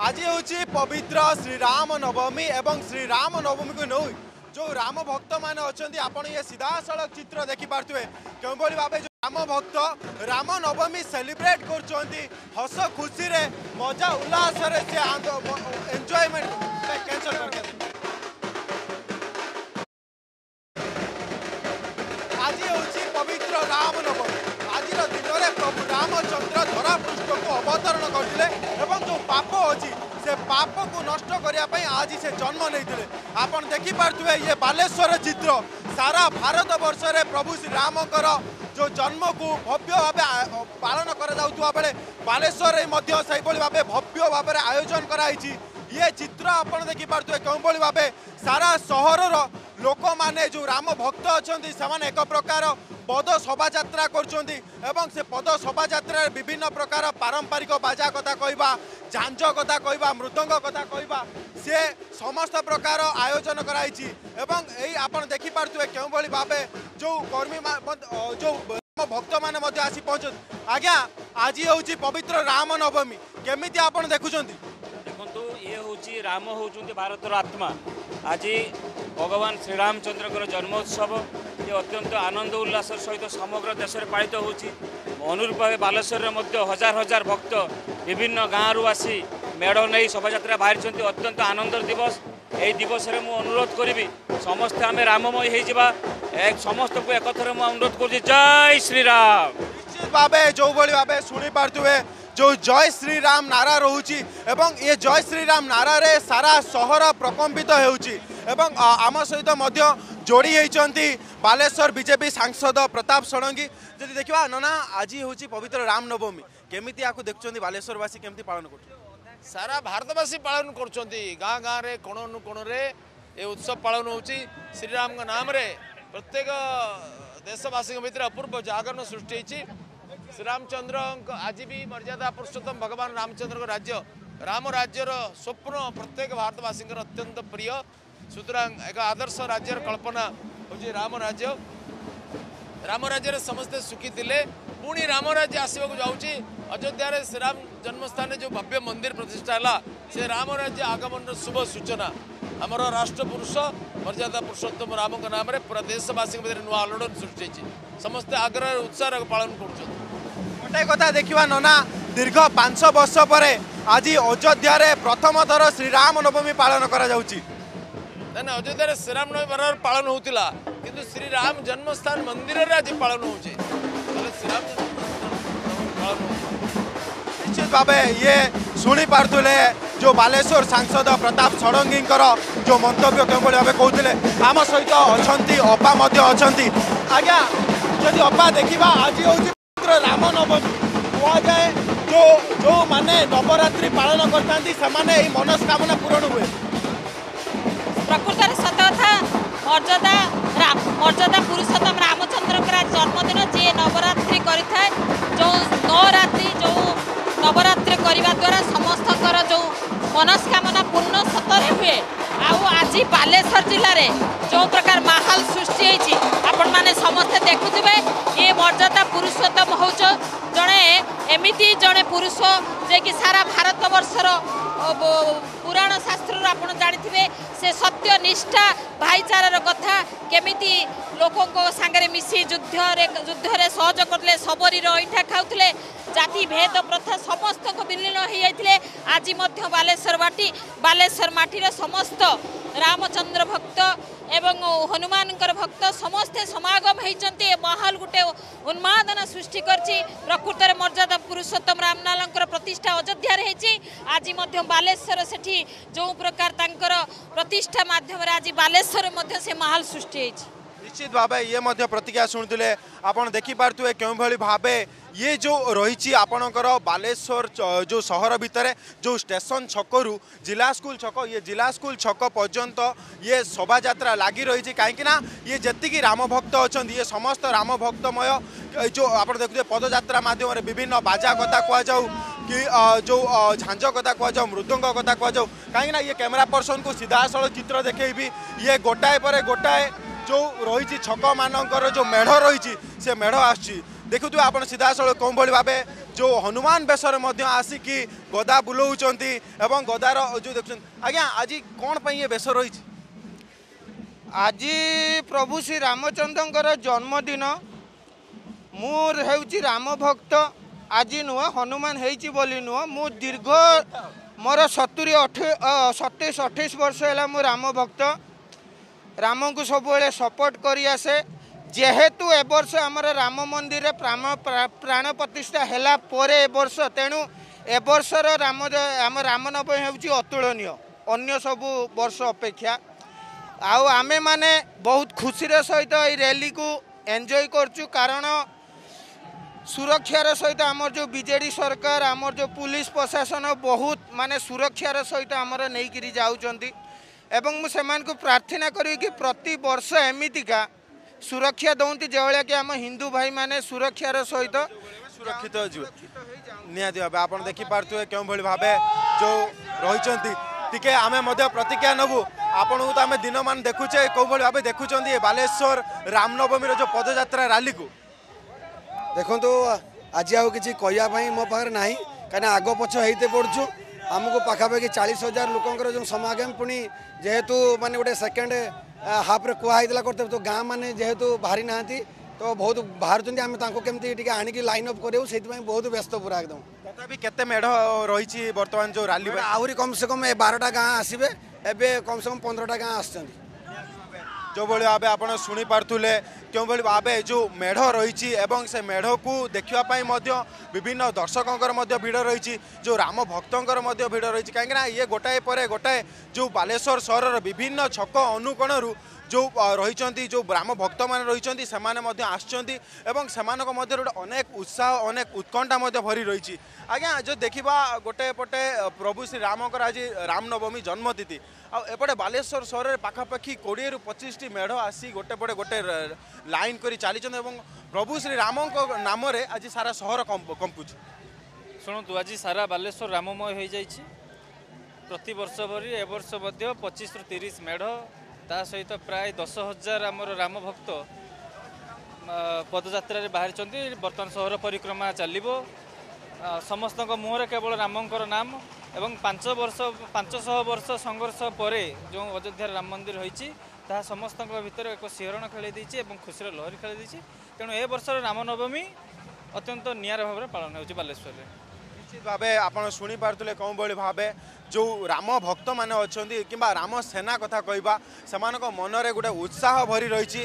आज हूँ पवित्र श्रीराम नवमी एवं श्रीराम नवमी को नौ जो राम भक्त मान अच्छा आप ये सीधा सड़क चित्र देखिपे क्यों भाव जो राम भक्त राम नवमी सेलिब्रेट कर हस खुशी रे मजा उल्लास एंजॉयमेंट कैंसल करके आज हूँ पवित्र राम नवमी आज दिन में प्रभु रामचंद्र धरा पृष्ठ को अवतरण करते जो पाप अच्छी से पाप को नष्ट करने आज से जन्म नहीं आपन देखिपे ये बालेश्वर चित्र सारा भारत वर्ष रे प्रभु श्री रामकर जो जन्म को भव्य भाव पालन करा बेले बालेश्वर भाव भव्य भाव आयोजन कराई ये चित्र आपन देखिपे क्यों भाव सारा सहर लोक माने जो राम भक्त अच्छा से एक प्रकार पद शोभा यात्रा कर पद शोभा यात्रा विभिन्न प्रकार पारंपरिक बाजा कथा कहवा झांझ कथा कहवा मृदंग कथा कहवा सी समस्त प्रकार आयोजन कराई आपन देखिपे क्यों भाव जो कर्मी जो भक्त मैंने आसी पहुँच आज्ञा आज हूँ पवित्र राम नवमी केमिति आपन देखुं देखु ये हूँ राम होउछन्ति भारतर आत्मा आज भगवान श्रीरामचंद्र जन्मोत्सव ये अत्यंत आनंद उल्लास सहित समग्र देश में पालित होउछि अनुरूप भाव बालेश्वर में हजार हजार भक्त विभिन्न गाँव आसी मेढ़ नहीं शोभा यात्रा बाहरी अत्यंत आनंद दिवस यही दिवस में मुझे अनुरोध करी समस्ते आम राममय हो समस्त को एक थर मुझे अनुरोध कर जय श्रीराम निश्चित भाव जो भाव शुणी पारे जो जय श्री राम नारा रोची एवं ये जय श्री राम नारा रे सारा सहर प्रकम्पित एवं आम सहित जोड़ी होती बालेश्वर बीजेपी सांसद प्रताप षडंगी जदि देखा नना आज हूँ पवित्र राम नवमी केमिति आपको देखुं बालेश्वरवासी केमती पालन कर सारा भारतवासी पालन कर गाँ गाँव में कोण अनुकोण ये उत्सव पालन हो श्रीराम नाम रे प्रत्येक देशवासी भितर अपूर्व जागरण सृष्टि श्रीरामचंद्र आज भी मर्यादा पुरुषोत्तम भगवान रामचंद्र राज्य राम राज्यर स्वप्न प्रत्येक भारतवासी अत्यंत प्रिय सुतरां एक आदर्श राज्य कल्पना हूँ राम राज्य समस्ते सुखी थे पुणी राम राज्य आसवाक जाऊँगी अयोध्या श्रीराम जन्मस्थान जो भव्य मंदिर प्रतिष्ठा है से राम राज्य आगमन शुभ सूचना आमर राष्ट्रपुरुष मर्यादा पुरुषोत्तम राम नाम पूरा देशवासी नुआ आलोड़न सृष्टि समस्ते आग्रह उत्साह पालन कर गोटे कथा देखा नना दीर्घ 500 वर्ष पर आज अयोध्या प्रथम थर श्रीराम नवमी पालन करा ना अयोध्या श्रीराम नवमी बराबर पालन होता किंतु श्रीराम जन्मस्थान मंदिर रे आज पालन हो श्रीराम निश्चित भाव ये शुणी पारे जो बालेश्वर सांसद प्रताप षडंगी जो मंतव्य क्यों भाव कहते आम सहित अच्छा अपा आज्ञा जदि अपा देखा आज हूँ राम नवमी कहुए जो जो माने नवरात्रि पालन करता मनस्कामना पूरण हुए प्रकृत सत कथा मर्यादा पुरुषोत्तम रामचंद्र जन्मदिन जी नवरात्रि करें जो नवरात्रि जो नवरात्रि करने द्वारा समस्त जो मनस्कामना पूर्ण सतरे हुए आज बालेश्वर जिले में जो प्रकार माहौल सृष्टि होती आपण मैंने समस्ते देखुवे ये मर्यादा पुरुषोत्तम हूँ जड़े एमती जड़े पुरुष जे कि सारा भारत वर्षर पुराण शास्त्र आप जानी से सत्य निष्ठा भाईचारार कथा केमिति लोकों सांगे मिसी युद्ध सहज करते सबरी अईठा खाऊले जाति भेद प्रथा समस्त को विलीन हो जाते आज बालेश्वर माटीर समस्त रामचंद्र भक्त एवं हनुमान भक्त समस्ते समागम होती माहौल गोटे उन्मादना सृष्टि करछि प्रकृत मर्यादा पुरुषोत्तम रामलाल प्रतिष्ठा अयोध्या आज बालेश्वर सेठी जो प्रकार तांकर प्रतिष्ठा माध्यम आज बालेश्वर से माहौल सृष्टि होती निश्चित भाव ये प्रतिक्रिया शुणुते आपड़ देखिपे क्यों भाव ये जो रही आपणकर बालेश्वर जो शहर भितर जो स्टेशन छकरू जिला स्कूल छक ये जिला स्कूल छक पर्यंत ये शोभा यात्रा लगी रही कहीं ये जी राम भक्त अच्छा ये समस्त राम भक्तमय जो आप देखते पदयात्रा मध्यम विभिन्न बाजा कथा कहुँ कि जो झांझ कथा कहुँ मृदंग कथा कहुँ कहीं ये कैमेरा पर्सन को सीधा सड़क चित्र देखी ये गोटाए पर गोटाए जो रही छक मानकर जो मेढ़ रही से मेढ़ आसुच्छी देखुए आप सीधा सड़क कौन भाव जो हनुमान बेसर आसिकी गदा बुलाऊँच एवं गदार जो देखुं आज्ञा आज कौन पर ये बेस रही आज प्रभु श्री रामचंद्र जन्मदिन मोर हेउची राम भक्त आज नुह हनुमान हेची बोली नुह मु दीर्घ मोर 27-28 वर्ष है मो राम भक्त राम को सब सपोर्ट करी आसे जेहेतु ए वर्ष आमर राम मंदिर रे प्राण प्रतिष्ठा हैला परे ए वर्ष तेणु ए वर्षर राम आम रामनवमी हेउची अतुलनीय अन्य सब वर्ष अपेक्षा आउ आमे माने बहुत खुशी सहित ये रैली को एंजॉय करचु कारण सुरक्षार सहित आमर जो बीजेडी सरकार आमर जो पुलिस प्रशासन बहुत माने सुरक्षार सहित आमर नहीं करी जाउचंती एवं मु सेमान को प्रार्थना करी कि प्रति वर्ष एमितिका सुरक्षा दौंती जो कि आम हिंदू भाई माने सुरक्षार सहित सुरक्षित निहाती भाव आप देखिपे क्यों भाव जो रही टिके आमे प्रतिज्ञा नबू आपन को तो आम दिन मान देखुचे कौ भाव देखुं बालेश्वर रामनवमी जो पदयात्रा रैली को देखो आज आउ कि कहवाई मो पाखे ना कहीं आग पछ होते पड़ू आमको पाखापाखि 40,000 लोकर जो समागम पुणी जेहेतु माने गोटे सेकेंड हाफ रे कहला करते तो गाँ मैंने जेहेतु बाहरी ना तो बहुत बाहर आम केमती आणिकी लाइन अप करूँ से बहुत व्यस्त पूरा एकदम तथापि केते मेढ़ रही बर्तमान जो रैली आहरी कम से कम 12टा गाँ आसबे एवं कम से कम 15टा गाँ आस जो भाई भाव आप शुणी पार्थुले क्यों भाव जो मेढ़ रही से मेढ़ को देखापी विभिन्न दर्शकों भिड़ रही जो राम भक्तों भिड़ रही कहीं ये गोटाए पर गोटाए जो बालेश्वर सहर विभिन्न छक अनुकोणरू जो रही जो राम भक्त मान रही से अनेक उत्साह अनेक उत्कंठा भरी रही आज्ञा जो देखा गोटे पटे प्रभु श्री रामकर आज रामनवमी जन्मतिथि आउटे बालेश्वर सहर में पाखापाखि 20-25 मेढ़ आसी गोटे पटे गोटे लाइन कर चली प्रभु श्री राम नाम आज सारा सहर कंपुच शुणु आज सारा बालेश्वर राममय हो जाइए प्रति वर्ष भरी ए वर्ष 25-30 मेढ़ ता सहित प्राय 10,000 आमर राम भक्त पदयात्रा बाहरी बर्तमान सहर परिक्रमा चलो समस्त मुहर केवल रामंकर नाम एवं 500 वर्ष संघर्ष पर जो अयोध्या राम मंदिर होती समस्त भितर एक शिहरण खेल खुशी लहरी खेल तेणु ए वर्ष रामनवमी अत्यंत निआरा भाव में पालन हो बालेश्वर में निश्चित भाव आप शुणी पारे कौन भाव जो राम भक्त मैंने अच्छा कि राम सेना कथा कहवा से मनरे गोटे उत्साह भरी रही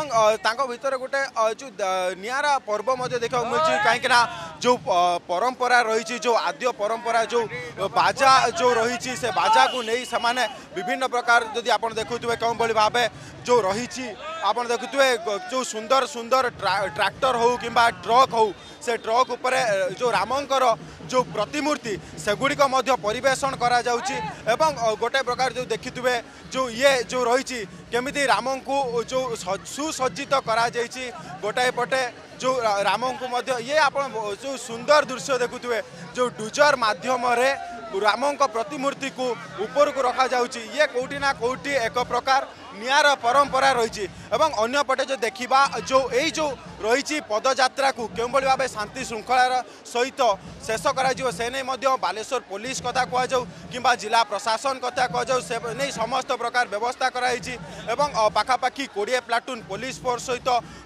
भीतर गोटे जो निआरा पर्व देखा मिली कहीं जो परंपरा रही जो आद्य परंपरा जो बाजा जो रही से बाजा को नहीं से विभिन्न प्रकार जदि आप देखुए कौन भाव जो रही आप देखुए जो सुंदर सुंदर ट्रैक्टर हो कि ट्रक हो से ट्रक उपर जो रामंकर जो प्रतिमूर्ति सेगुड़िक परिवेशन करा जाउची एवं गोटे प्रकार जो देखिथे जो ये जो रही केमिति राम को जो सुसज्जित करा जाइछि गोटाए पटे जो राम को ये आप जो सुंदर दृश्य देखुथे जो डुजर माध्यम राम प्रतिमूर्ति को ऊपर को रखा जाउची ये कोठी ना कोठी एक प्रकार निआरा परंपरा रही एवं अन्य पटे जो देखा जो यही जो रही पदयात्रा को क्यों भाव शांति श्रृंखलार सहित शेष कर बालेश्वर पुलिस कथा कहु कि जिला प्रशासन कथा कहु से नहीं समस्त प्रकार व्यवस्था कराई पाखापाखि 20 प्लाटून पुलिस फोर्स सहित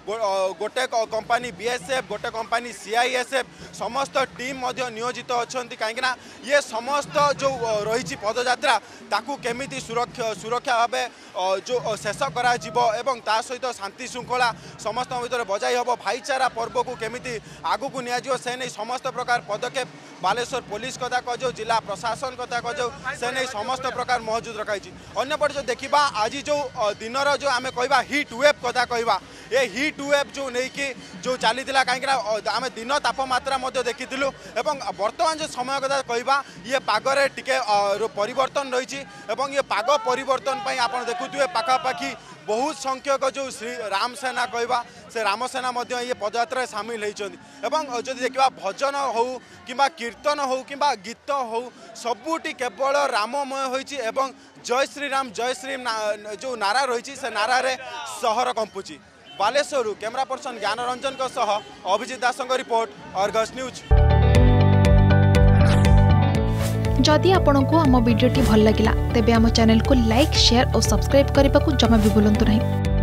गोटे कंपानी बीएसएफ गोटे कंपानी सीआईएसएफ समस्त टीम नियोजित अच्छा कहीं ये समस्त जो रही पदयात्रा ताकू केमिति सुरक्षा भाव जो शेष करा एवं ता सहित शांति श्रृंखला समस्त भीतर बजाई हम भाईचारा पर्व को केमिति आगु को निया से नहीं समस्त प्रकार पदक्षेप बालेश्वर पुलिस कथा कहु जिला प्रशासन कथा कहु से नहीं समस्त प्रकार मौजूद रखाई अन्यपटे जो देखा आज जो दिनर जो आम कह हिट वेव कथा कहवा ये हिट वेव जो नहीं कि जो चली कहीं आम दिन तापमात्रा देखी बर्तमान जो समय कथा कहवा ये पागरे टिके परिवर्तन रही ये पाग परिवर्तन आप देखुए पाखापाखि बहुत संख्यक जो श्री राम सेना कहवा से राम सेना ये पदयात्रा सामिल होती जदि देखा भजन हो कि कीर्तन हो कि गीत हो सबुटी केवल राममय होती जय श्री जो नारा रही से नारा सहर कंपुची Baleshwar camera person Gyan Ranjan Abhijit Das report Argus news. जदि आपंक आम भिडी भल लगा तेब आम चैनल को लाइक शेयर और सब्सक्राइब करने को जमा भी भूलु नहीं।